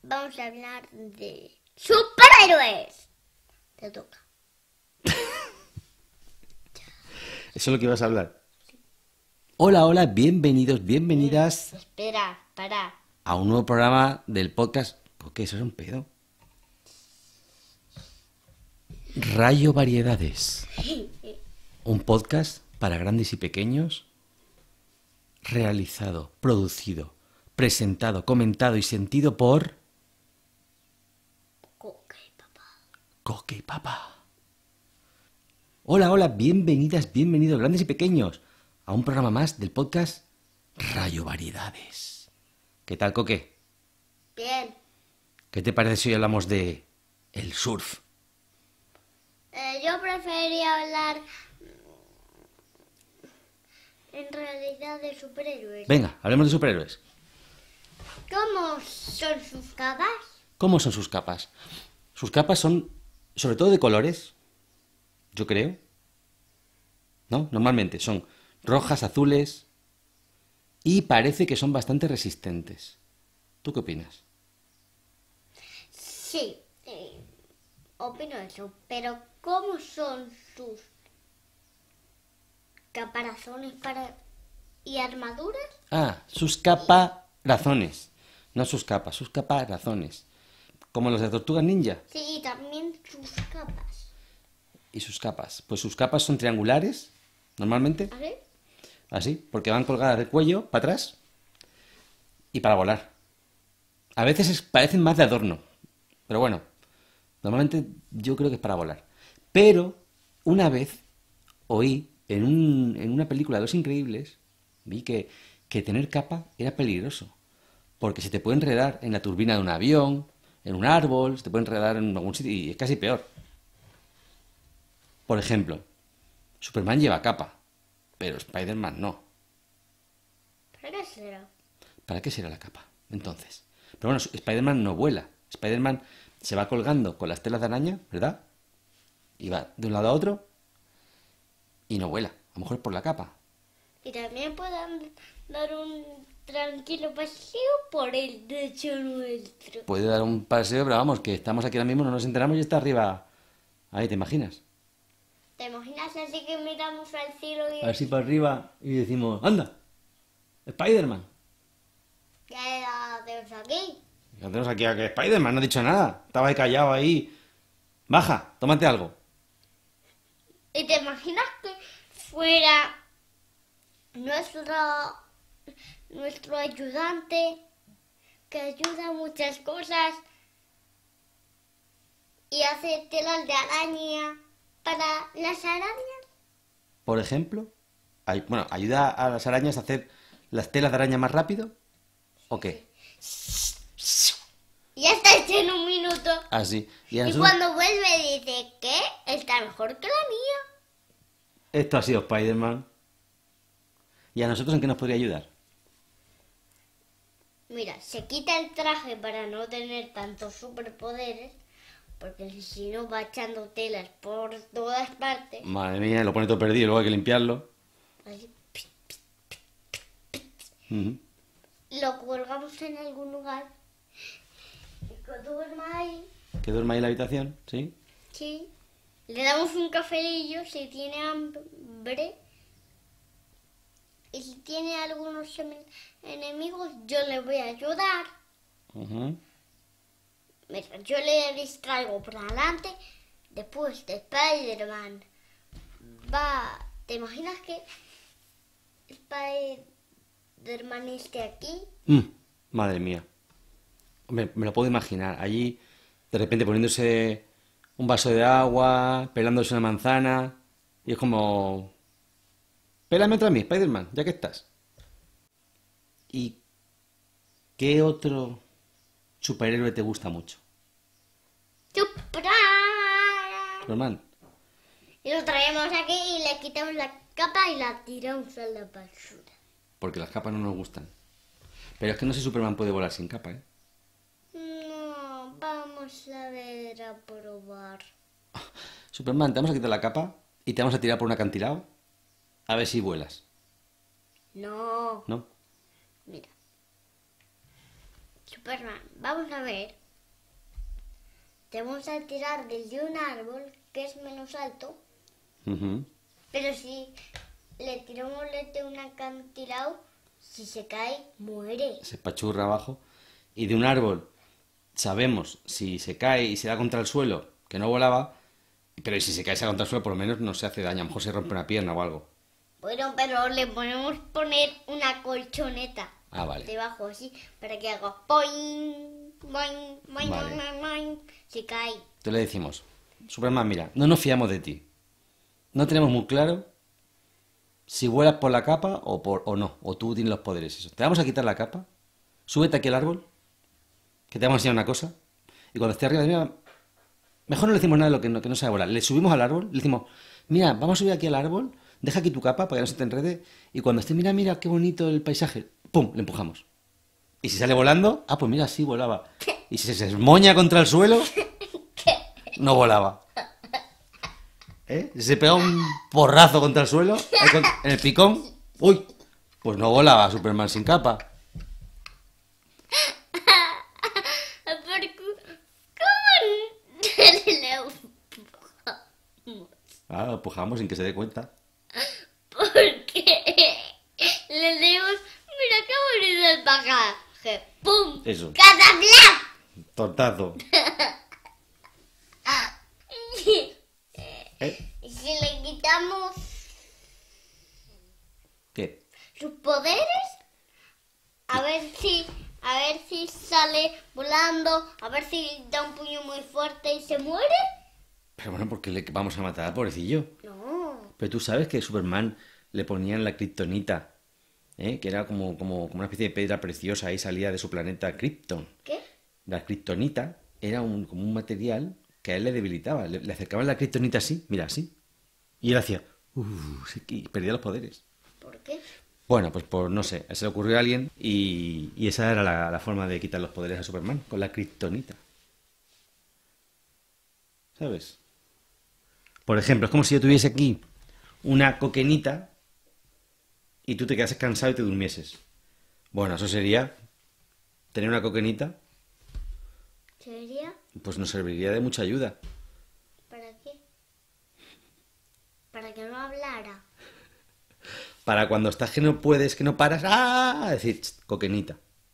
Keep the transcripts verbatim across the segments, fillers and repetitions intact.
vamos a hablar de superhéroes. Te toca. ¿Eso es lo que ibas a hablar? Sí. Hola, hola, bienvenidos, bienvenidas. Eh, espera, para. A un nuevo programa del podcast. ¿Por qué? Eso es un pedo. Rayo Variedades. Un podcast para grandes y pequeños. Realizado, producido, presentado, comentado y sentido por... Coque y papá. Coque y papá. Hola, hola, bienvenidas, bienvenidos, grandes y pequeños, a un programa más del podcast Rayo Variedades. ¿Qué tal, Coque? Bien. ¿Qué te parece si hoy hablamos de el surf? Eh, yo preferiría hablar en realidad de superhéroes. Venga, hablemos de superhéroes. ¿Cómo son sus capas? ¿Cómo son sus capas? Sus capas son, sobre todo de colores, yo creo. ¿No? Normalmente son rojas, azules y parece que son bastante resistentes. ¿Tú qué opinas? Sí, eh, opino eso, pero ¿cómo son sus caparazones para y armaduras? Ah, sus caparazones. No sus capas, sus caparazones. Como los de Tortugas Ninja. Sí, y también sus capas. ¿Y sus capas? Pues sus capas son triangulares, normalmente. ¿Así? Así, porque van colgadas del cuello para atrás y para volar. A veces es- parecen más de adorno, pero bueno, normalmente yo creo que es para volar. Pero una vez oí en, un- en una película de Los Increíbles, vi que, que tener capa era peligroso, porque se te puede enredar en la turbina de un avión, en un árbol, se te puede enredar en algún sitio y es casi peor. Por ejemplo, Superman lleva capa, pero Spider-Man no. ¿Para qué será? ¿Para qué será la capa? Entonces. Pero bueno, Spider-Man no vuela. Spider-Man se va colgando con las telas de araña, ¿verdad? Y va de un lado a otro y no vuela. A lo mejor es por la capa. Y también puedan dar un tranquilo paseo por el techo nuestro. Puede dar un paseo, pero vamos, que estamos aquí ahora mismo, no nos enteramos y está arriba. Ahí, ¿te imaginas? ¿Te imaginas así que miramos al cielo y Así para arriba y decimos, ¡anda! ¡Spider-Man! qué hacemos aquí? Ya tenemos aquí a que Spider-Man no ha dicho nada. Estaba ahí callado ahí. Baja, tómate algo. ¿Y te imaginas que fuera nuestro, nuestro ayudante que ayuda a muchas cosas y hace telas de araña para las arañas? Por ejemplo, ay- bueno, ayuda a las arañas a hacer las telas de araña más rápido. ¿O qué? Ya está hecho en un minuto. Así. Y a Y nosotros- cuando vuelve dice que está mejor que la mía. Esto ha sido Spider-Man. ¿Y a nosotros en qué nos podría ayudar? Mira, se quita el traje para no tener tantos superpoderes, porque si no va echando telas por todas partes. Madre mía, lo pone todo perdido, luego hay que limpiarlo. Así, Ujú. lo colgamos en algún lugar y que duerma ahí. Que duerma ahí en la habitación, ¿sí? Sí. Le damos un cafelillo si tiene hambre. Y si tiene algunos em- enemigos, yo le voy a ayudar. Ujú. Mira, yo le distraigo por delante. Después de Spider-Man va... ¿Te imaginas que Spider-Man esté aquí? Mm, madre mía. Hombre, me lo puedo imaginar. Allí, de repente poniéndose un vaso de agua, pelándose una manzana. Y es como... Pélame otra a mí, Spider-Man, ya que estás. ¿Y qué otro superhéroe te gusta mucho? ¡Chupra! Superman. Y lo traemos aquí y le quitamos la capa y la tiramos a la basura. Porque las capas no nos gustan. Pero es que no sé si Superman puede volar sin capa, ¿eh? No, vamos a ver, a probar. Superman, te vamos a quitar la capa y te vamos a tirar por un acantilado a ver si vuelas, No, ¿no? mira. Superman, vamos a ver te vamos a tirar desde un árbol que es menos alto, Ujú. pero si le tiramos desde un acantilado, si se cae, muere. Se pachurra abajo. Y de un árbol sabemos si se cae y se da contra el suelo, que no volaba, pero si se cae y se da contra el suelo, por lo menos no se hace daño. A lo mejor se rompe una pierna o algo. Bueno, pero le podemos poner una colchoneta Ah, vale. debajo así para que haga boing, boing, boing, Vale. boing, boing. Se cae. Entonces le decimos, Superman, mira, no nos fiamos de ti. No tenemos muy claro si vuelas por la capa o, por, o no, o tú tienes los poderes. Eso. Te vamos a quitar la capa, súbete aquí al árbol, que te vamos a enseñar una cosa, y cuando esté arriba de mí, mejor no le decimos nada de lo que no, que no sabe volar. Le subimos al árbol, le decimos, mira, vamos a subir aquí al árbol, deja aquí tu capa para que no se te enrede, y cuando esté, mira, mira, qué bonito el paisaje, ¡pum!, le empujamos. Y si sale volando, ah, pues mira, sí, volaba. Y si se esmoña contra el suelo, no volaba. ¿Eh? Si se pega un porrazo contra el suelo, ahí con- en el picón, uy, pues no volaba Superman sin capa. Porque, ¿cómo le empujamos? Ah, lo empujamos sin que se dé cuenta. Porque le decimos, mira qué bonito el pasaje. ¡Pum! Eso. ¡Cataplam! Tortazo. ¿Eh? Y si le quitamos ¿Qué? sus poderes, a ver si, a ver si sale volando, a ver si da un puño muy fuerte y se muere. Pero bueno, ¿por qué le vamos a matar al pobrecillo? No. Pero tú sabes que Superman le ponían la kriptonita, ¿eh? Que era como, como, como una especie de piedra preciosa y salía de su planeta Krypton. ¿Qué? La kriptonita era un, como un material que a él le debilitaba. Le, le acercaban la kriptonita así, mira, así. Y él hacía, uff, y perdía los poderes. ¿Por qué? Bueno, pues por, no sé, se le ocurrió a alguien y, y esa era la, la forma de quitar los poderes a Superman, con la kriptonita. ¿Sabes? Por ejemplo, es como si yo tuviese aquí una coquenita y tú te quedases cansado y te durmieses. Bueno, eso sería tener una coquenita, ¿Sería? pues nos serviría de mucha ayuda. ¿Para qué? Para que no hablara. Para cuando estás que no puedes, que no paras, ¡ah! Decir, "Ch, coquenita".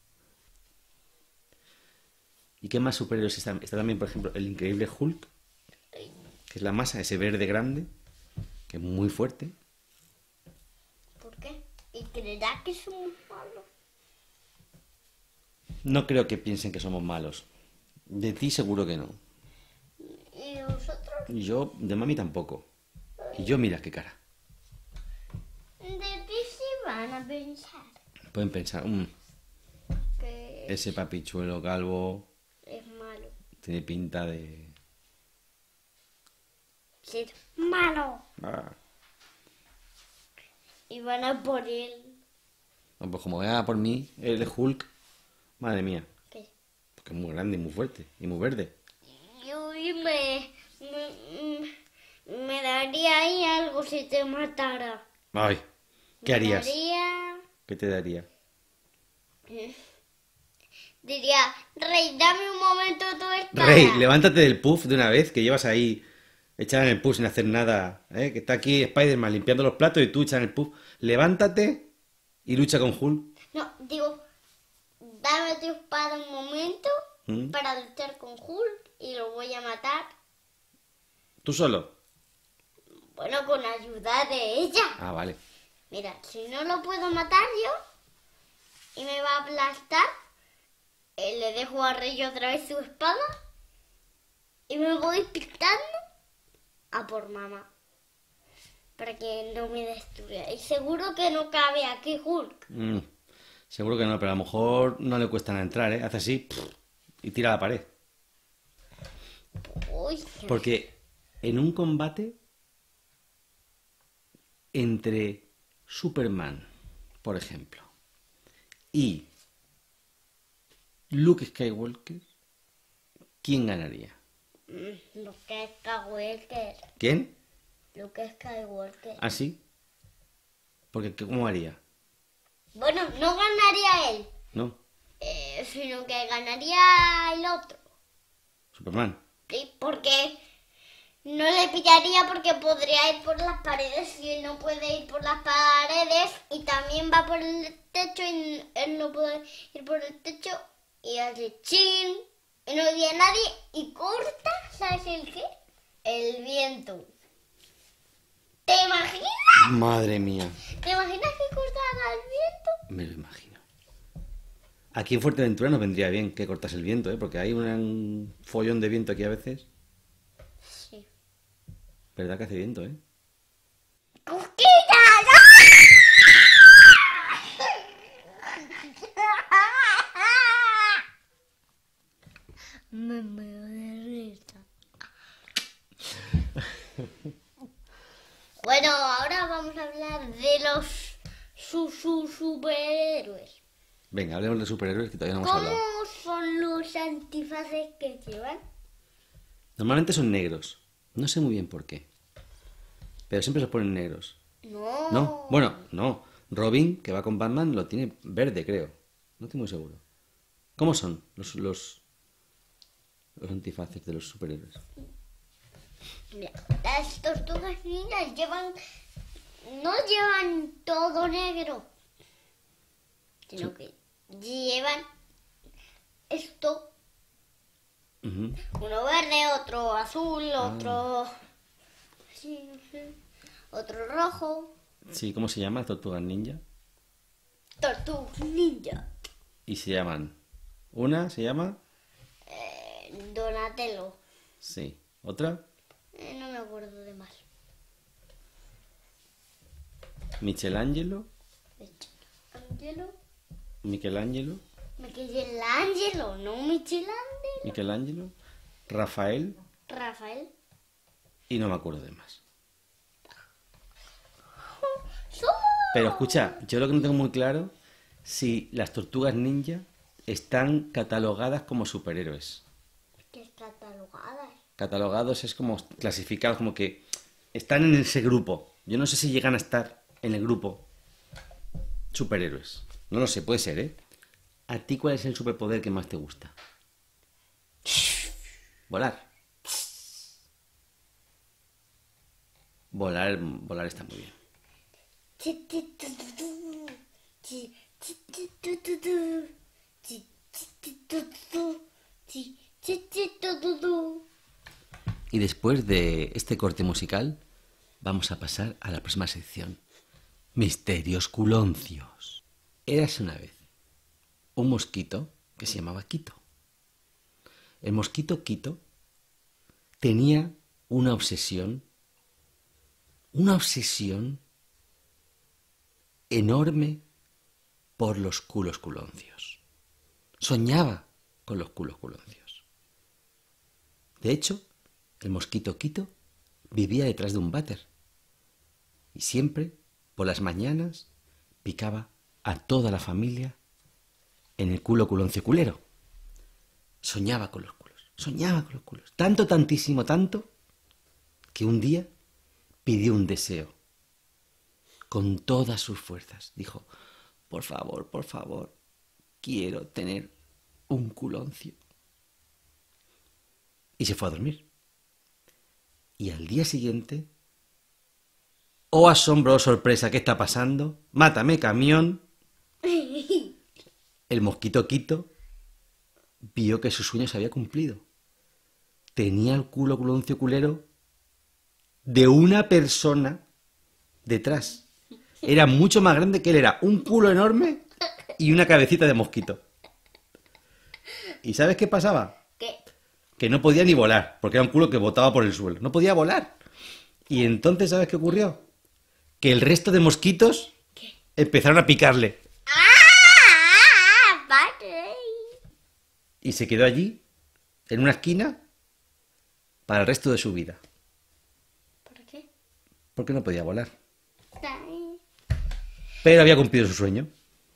¿Y qué más superhéroes están? Está también, por ejemplo, el increíble Hulk, que es la masa, ese verde grande, que es muy fuerte. ¿Por qué? ¿Y creerá que somos malos? No creo que piensen que somos malos. De ti seguro que no. ¿Y nosotros? Y yo, de mami tampoco. Y yo, mira qué cara. De ti sí van a pensar Pueden pensar, "Mm, que ese papichuelo calvo es malo. tiene pinta de... Ser malo. Ah". Y van a por él. No, pues como vea por mí, el de Hulk, madre mía, ¿Qué? porque es muy grande y muy fuerte y muy verde. Y hoy me, me, me daría ahí algo si te matara. Ay, ¿qué Me harías? daría- ¿Qué te daría? Diría, Rey, dame un momento tu espada. Rey, levántate del puff de una vez, que llevas ahí echada en el puff sin hacer nada, ¿eh? Que está aquí Spider-Man limpiando los platos y tú echas en el puff. Levántate y lucha con Hulk. No, digo, dame tu espada un momento ¿Mm? para luchar con Hulk y lo voy a matar. ¿Tú solo? Bueno, con ayuda de ella. Ah, vale. Mira, si no lo puedo matar yo y me va a aplastar, eh, le dejo a Rey otra vez su espada y me voy picando a por mamá para que no me destruya. Y seguro que no cabe aquí Hulk. Mm, seguro que no, pero a lo mejor no le cuesta nada entrar, ¿eh? Hace así pff, y tira a la pared. Uy, Porque en un combate entre Superman, por ejemplo, y Luke Skywalker, ¿quién ganaría? mm, Luke Skywalker. ¿Quién? Luke Skywalker. ¿Ah, sí? Porque ¿cómo haría? Bueno, no ganaría él, ¿No? eh, sino que ganaría el otro. Superman. Sí, porque no le pillaría porque podría ir por las paredes y él no puede ir por las paredes y también va por el techo y él no puede ir por el techo y hace chin y no oye a nadie y corta, ¿sabes el qué? El viento. ¿Te imaginas? Madre mía, ¿Te imaginas que cortara el viento? me lo imagino. Aquí en Fuerteventura nos vendría bien que cortase el viento, ¿eh? Porque hay un follón de viento aquí a veces. Sí. ¿Verdad que hace viento, eh? ¡Cosquillas! Me muero de risa. Bueno, ahora vamos a hablar de los su, su superhéroes. Venga, hablemos de superhéroes que todavía no hemos hablado. ¿Cómo son los antifaces que llevan? Normalmente son negros. No sé muy bien por qué. Pero siempre se ponen negros. No. ¿No? Bueno, no. Robin, que va con Batman, lo tiene verde, creo. No estoy muy seguro. ¿Cómo son los, los, los antifaces de los superhéroes? Mira, las tortugas ninjas llevan, no llevan todo negro, sino que llevan esto, Ujú. uno verde, otro azul, otro sí, sí, otro rojo, Sí, ¿cómo se llama? Tortugas ninja. tortuga ninja, Y se llaman... Una se llama... eh, Donatello, Sí. ¿Otra? eh, no me acuerdo de más. Michelangelo. Angelo, Michelangelo. Michelangelo, no Michelangelo, Michelangelo. Rafael. Rafael. Y no me acuerdo de más. ¡Somos! Pero escucha, yo lo que no tengo muy claro si las tortugas ninja están catalogadas como superhéroes. Que catalogadas. Catalogados es como clasificados, como que están en ese grupo. Yo no sé si llegan a estar en el grupo superhéroes. No lo sé, puede ser, ¿eh? ¿A ti cuál es el superpoder que más te gusta? Volar. Volar, volar está muy bien. Y después de este corte musical, vamos a pasar a la próxima sección. Misterios culoncios. Érase una vez un mosquito que se llamaba Quito. El mosquito Quito tenía una obsesión, una obsesión enorme por los culos culoncios. Soñaba con los culos culoncios. De hecho, el mosquito Quito vivía detrás de un váter y siempre, por las mañanas, picaba a toda la familia en el culo culoncio culero. Soñaba con los culos, soñaba con los culos. Tanto, tantísimo, tanto, que un día pidió un deseo. Con todas sus fuerzas. Dijo, por favor, por favor, quiero tener un culoncio. Y se fue a dormir. Y al día siguiente, oh asombro, oh sorpresa, ¿qué está pasando? Mátame, camión. El mosquito Quito vio que su sueño se había cumplido. Tenía el culo culoncio culero de una persona detrás. Era mucho más grande que él, era un culo enorme y una cabecita de mosquito. ¿Y sabes qué pasaba? ¿Qué? Que no podía ni volar, porque era un culo que botaba por el suelo. No podía volar. Y entonces, ¿sabes qué ocurrió? Que el resto de mosquitos ¿Qué? empezaron a picarle. ¡Ah! ¡Vale! Y se quedó allí, en una esquina, para el resto de su vida. ¿Por qué? Porque no podía volar. Ay. Pero había cumplido su sueño.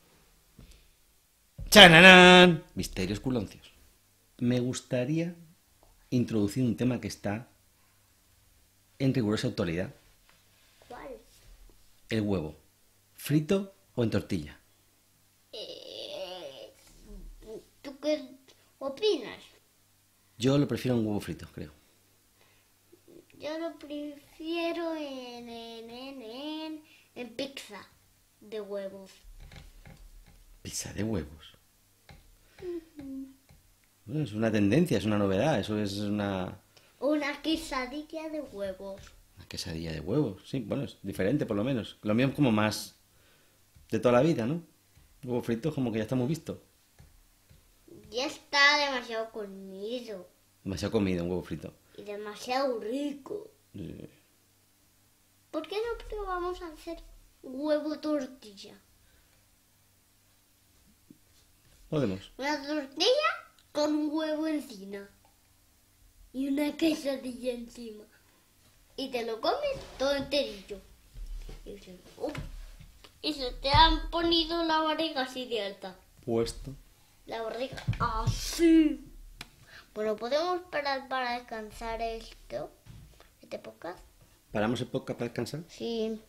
¡Chananán! Misterios culoncios. Me gustaría introducir un tema que está en rigurosa actualidad. ¿Cuál? El huevo. ¿Frito o en tortilla? Eh, ¿Tú qué opinas? Yo lo prefiero en huevo frito, creo. Yo lo prefiero en, en, en, en, en pizza de huevos. Pizza de huevos. Bueno, es una tendencia, es una novedad, eso es una... Una quesadilla de huevos. Una quesadilla de huevos, sí, bueno, es diferente por lo menos. Lo mío es como más de toda la vida, ¿no? Huevo frito como que ya estamos vistos. Ya está demasiado comido. Demasiado comido un huevo frito. Y demasiado rico. Sí. ¿Por qué no probamos a hacer huevo tortilla? Podemos. Una tortilla con un huevo encima. Y una quesadilla encima. Y te lo comes todo enterillo. Y, dices, "Uf", y se te han ponido la barriga así de alta. Puesto. La barriga así. Bueno, ¿podemos parar para descansar esto? ¿Este podcast? ¿Paramos el podcast para descansar? Sí.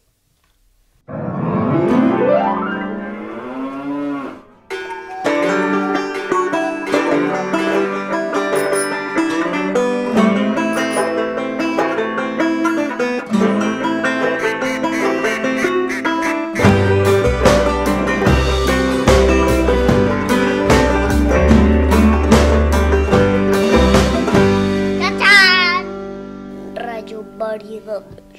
¡Tachán! Rayo variedad.